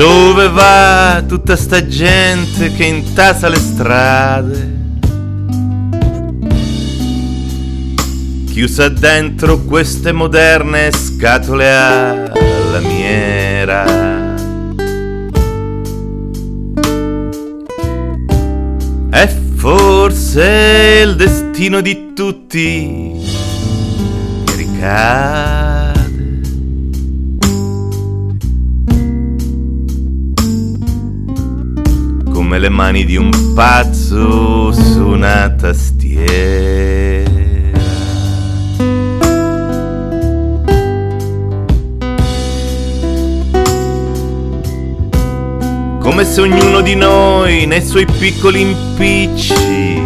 Dove va tutta sta gente che intasa le strade, chiusa dentro queste moderne scatole a lamiera? È forse il destino di tutti che ricade, come le mani di un pazzo su una tastiera. Come se ognuno di noi nei suoi piccoli impicci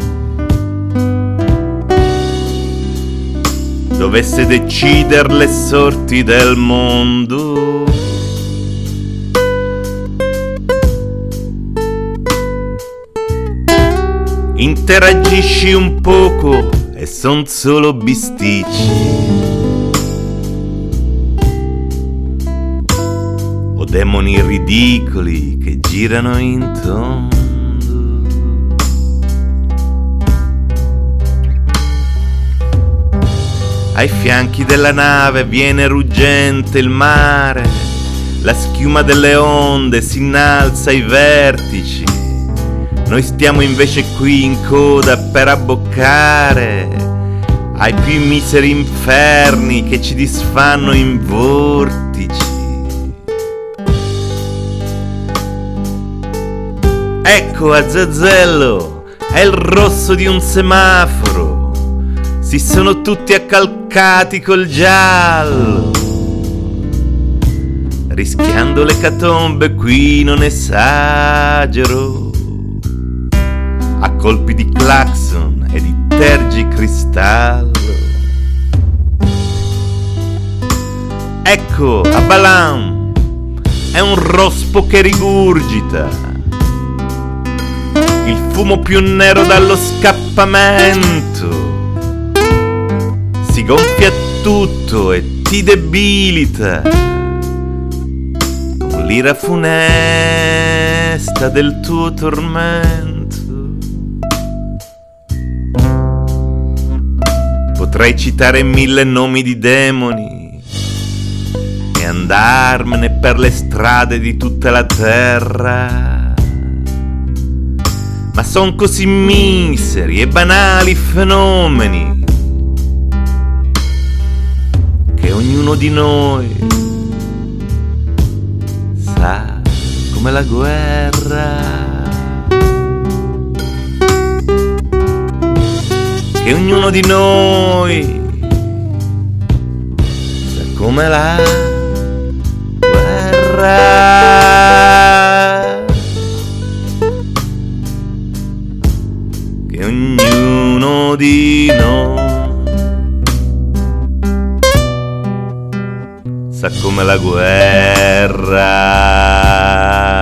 dovesse decidere le sorti del mondo. Interagisci un poco e son solo bisticci o demoni ridicoli che girano in tondo. Ai fianchi della nave viene ruggente il mare, la schiuma delle onde si innalza ai vertici. Noi stiamo invece qui in coda per abboccare ai più miseri inferni che ci disfanno in vortici. Ecco Azazello, è il rosso di un semaforo, si sono tutti accalcati col giallo. Rischiando l'ecatombe qui non esagero, a colpi di clacson e di tergicristallo. Ecco Abalam, è un rospo che rigurgita, il fumo più nero dallo scappamento, si gonfia tutto e ti debilita con l'ira funesta del tuo tormento. Potrei citare 1000 nomi di demoni e andarmene per le strade di tutta la terra, ma son così miseri e banali fenomeni che ognuno di noi sa come la guerra, che ognuno di noi sa come la guerra, che ognuno di noi sa come la guerra.